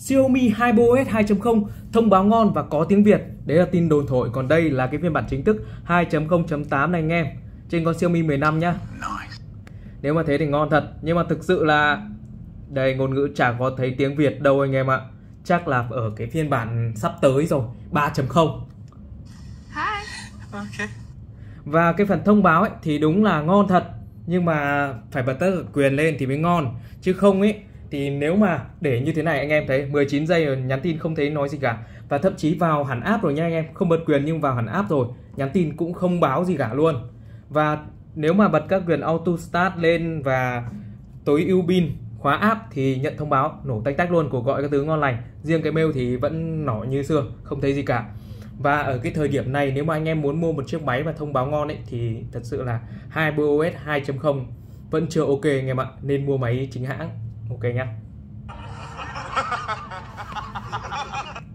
Xiaomi HiBoOS 2.0 thông báo ngon và có tiếng Việt. Đấy là tin đồn thổi, còn đây là cái phiên bản chính thức 2.0.8 này anh em, trên con Xiaomi 15 nhá. Nếu mà thế thì ngon thật, nhưng mà thực sự là đây, ngôn ngữ chả có thấy tiếng Việt đâu anh em ạ. Chắc là ở cái phiên bản sắp tới rồi, 3.0. Okay. Và cái phần thông báo ấy thì đúng là ngon thật, nhưng mà phải bật tất cả quyền lên thì mới ngon. Chứ không ấy thì nếu mà để như thế này anh em thấy 19 giây rồi nhắn tin không thấy nói gì cả. Và thậm chí vào hẳn app rồi nha anh em, không bật quyền nhưng vào hẳn app rồi, nhắn tin cũng không báo gì cả luôn. Và nếu mà bật các quyền auto start lên và tối ưu pin, khóa app thì nhận thông báo nổ tách tách luôn, cuộc gọi các thứ ngon lành. Riêng cái mail thì vẫn nổ như xưa, không thấy gì cả. Và ở cái thời điểm này nếu mà anh em muốn mua một chiếc máy và thông báo ngon ấy thì thật sự là HiBoOS 2.0 vẫn chưa ok anh em ạ, nên mua máy chính hãng. Ok nhá.